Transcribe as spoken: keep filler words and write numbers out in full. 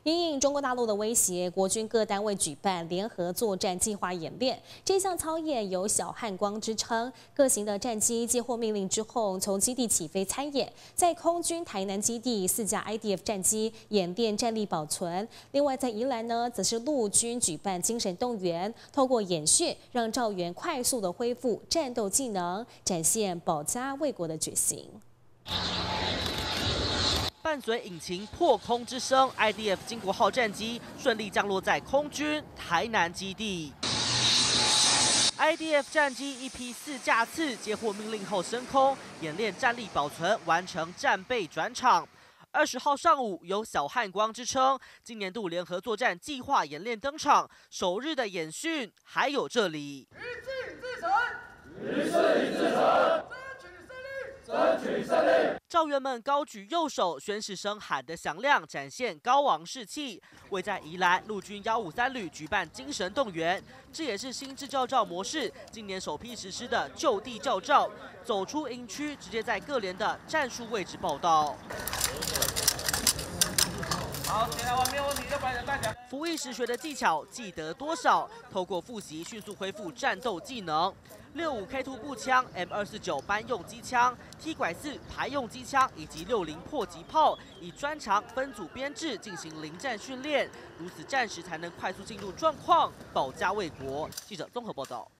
因应中国大陆的威胁，国军各单位举办联合作战计划演练。这项操演有“小汉光”之称，各型的战机接获命令之后，从基地起飞参演。在空军台南基地，四架 I D F 战机演练战力保存。另外，在宜兰呢，则是陆军举办精神动员，透过演训，让赵员快速的恢复战斗技能，展现保家卫国的决心。 伴随引擎破空之声 ，I D F 经国号战机顺利降落在空军台南基地。I D F 战机一批四架次接获命令后升空，演练战力保存，完成战备转场。二十号上午，有“小汉光”之称，今年度联合作战计划演练登场，首日的演训还有这里。一气自成，一气自成。 争取胜利！赵员们高举右手，宣誓声喊得响亮，展现高昂士气。位在宜兰陆军一五三旅举办精神动员，这也是新制教召模式今年首批实施的就地教召，走出营区，直接在各连的战术位置报到。 好，检查完没有问题就把人带讲。服役时学的技巧记得多少？透过复习迅速恢复战斗技能。六五 K 二步枪、M 二四九班用机枪、T 拐四排用机枪以及六零迫击炮，以专长分组编制进行临战训练，如此战时才能快速进入状况，保家卫国。记者综合报道。